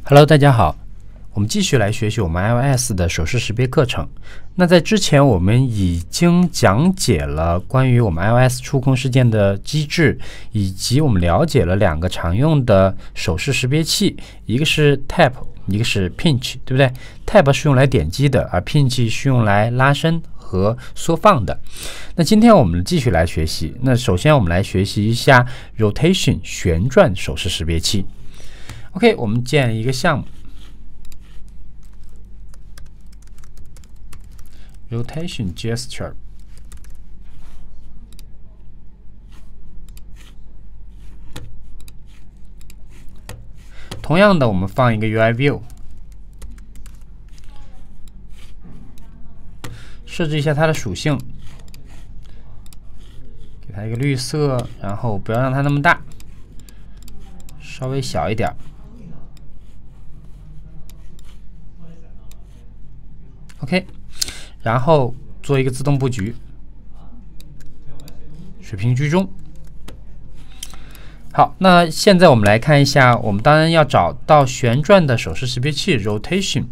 Hello， 大家好，我们继续来学习我们 iOS 的手势识别课程。那在之前我们已经讲解了关于我们 iOS 触控事件的机制，以及我们了解了两个常用的手势识别器，一个是 Tap， 一个是 Pinch， 对不对？ Tap 是用来点击的，而 Pinch 是用来拉伸和缩放的。那今天我们继续来学习。那首先我们来学习一下 Rotation 旋转手势识别器。OK， 我们建立一个项目 Rotation Gesture。同样的，我们放一个 UI View， 设置一下它的属性，给它一个绿色，然后不要让它那么大，稍微小一点。OK， 然后做一个自动布局，水平居中。好，那现在我们来看一下，我们当然要找到旋转的手势识别器 Rotation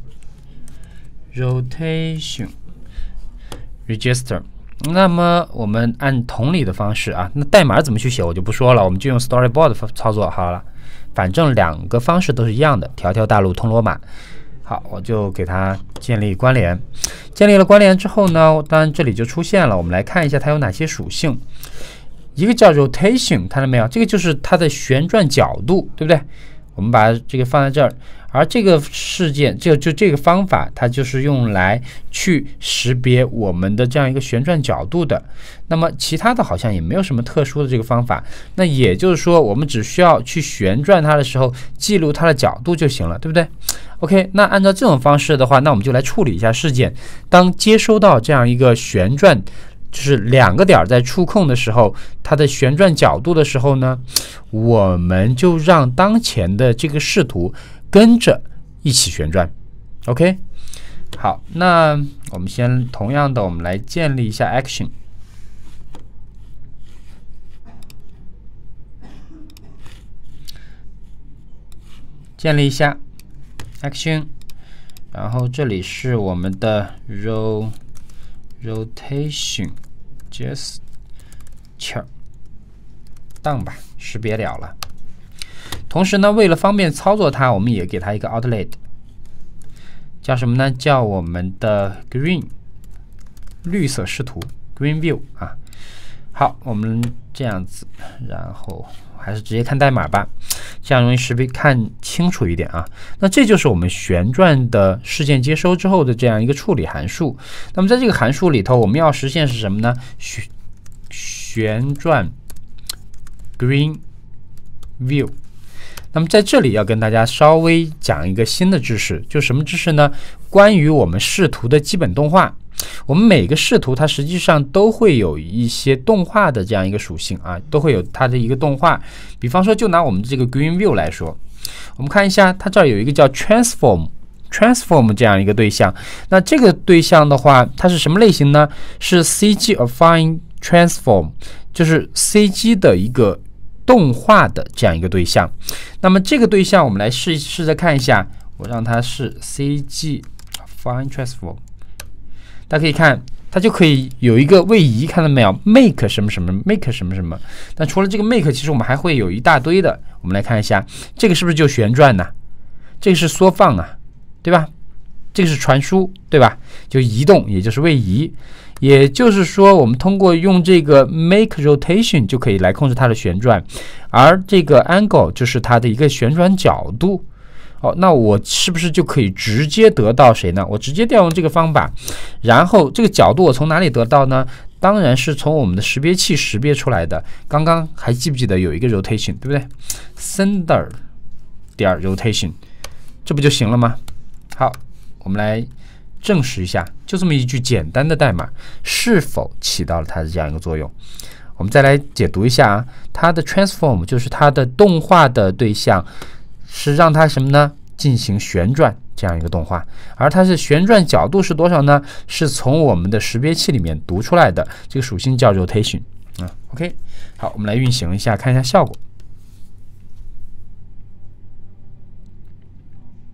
Register。那么我们按同理的方式啊，那代码怎么去写我就不说了，我们就用 Storyboard 操作好了。反正两个方式都是一样的，条条大路通罗马。好，我就给它建立关联。建立了关联之后呢，当然这里就出现了。我们来看一下它有哪些属性。一个叫 Rotation， 看到没有？这个就是它的旋转角度，对不对？我们把这个放在这儿。而这个事件，这个方法，它就是用来去识别我们的这样一个旋转角度的。那么其他的好像也没有什么特殊的这个方法。那也就是说，我们只需要去旋转它的时候，记录它的角度就行了，对不对 ？OK， 那按照这种方式的话，那我们就来处理一下事件。当接收到这样一个旋转，就是两个点在触控的时候，它的旋转角度的时候呢，我们就让当前的这个视图跟着一起旋转 ，OK， 好，那我们先同样的，我们来建立一下 Action， 建立一下 Action， 然后这里是我们的 Rotation Gesture Done 吧，识别了。同时呢，为了方便操作它，我们也给它一个 Outlet， 叫什么呢？叫我们的 Green 绿色视图 Green View 啊。好，我们这样子，然后还是直接看代码吧，这样容易识别看清楚一点啊。那这就是我们旋转的事件接收之后的这样一个处理函数。那么在这个函数里头，我们要实现是什么呢？旋转 Green View。那么在这里要跟大家稍微讲一个新的知识，就是什么知识呢？关于我们视图的基本动画。我们每个视图它实际上都会有一些动画的这样一个属性啊，都会有它的一个动画。比方说，就拿我们这个 Green View 来说，我们看一下，它这儿有一个叫 Transform 这样一个对象。那这个对象的话，它是什么类型呢？是 CG Affine Transform， 就是 CG 的一个动画的这样一个对象。那么这个对象我们来试着看一下，我让它是 CG Affine Transform， 大家可以看它就可以有一个位移，看到没有 ？Make 什么什么 ，Make 什么什么。但除了这个 Make， 其实我们还会有一大堆的。我们来看一下，这个是不是就旋转呢？这个是缩放啊，对吧？这个是传输，对吧？就移动，也就是位移。也就是说，我们通过用这个 Make Rotation 就可以来控制它的旋转，而这个 Angle 就是它的一个旋转角度。那我是不是就可以直接得到谁呢？我直接调用这个方法，然后这个角度我从哪里得到呢？当然是从我们的识别器识别出来的。刚刚还记不记得有一个 Rotation， 对不对 ？Center 点 Rotation， 这不就行了吗？好，我们来证实一下，就这么一句简单的代码是否起到了它的这样一个作用。我们再来解读一下啊，它的 Transform 就是它的动画的对象。是让它什么呢？进行旋转这样一个动画，而它是旋转角度是多少呢？是从我们的识别器里面读出来的，这个属性叫 rotation。OK， 好，我们来运行一下，看一下效果。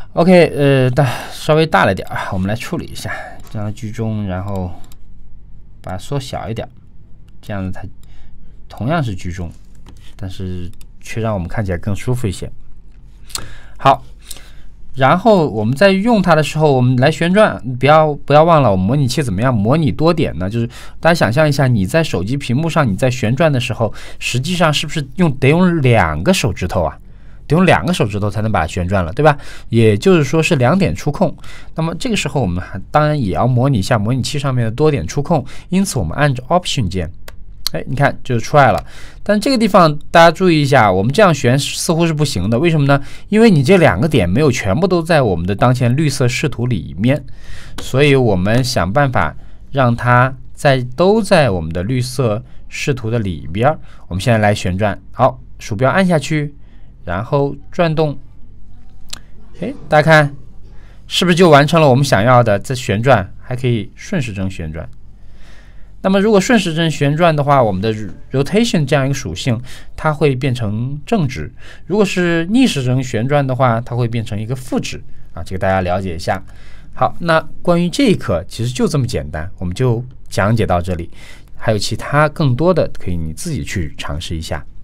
OK，稍微大了点儿，我们来处理一下，这样居中，然后把它缩小一点，这样子它同样是居中，但是却让我们看起来更舒服一些。好，然后我们在用它的时候，我们来旋转，不要忘了，我们模拟器怎么样模拟多点呢？就是大家想象一下，你在手机屏幕上你在旋转的时候，实际上是不是得用2个手指头啊？得用2个手指头才能把它旋转了，对吧？也就是说是2点触控。那么这个时候我们当然也要模拟一下模拟器上面的多点触控，因此我们按着 Option 键，你看就出来了。但这个地方大家注意一下，我们这样旋似乎是不行的，为什么呢？因为你这2个点没有全部都在我们的当前绿色视图里面，所以我们想办法让它都在我们的绿色视图的里边。我们现在来旋转，好，鼠标按下去。然后转动，大家看，是不是就完成了我们想要的？在旋转还可以顺时针旋转。那么如果顺时针旋转的话，我们的 rotation 这样一个属性，它会变成正值；如果是逆时针旋转的话，它会变成一个负值啊。这个大家了解一下。好，那关于这一课其实就这么简单，我们就讲解到这里。还有其他更多的，可以你自己去尝试一下。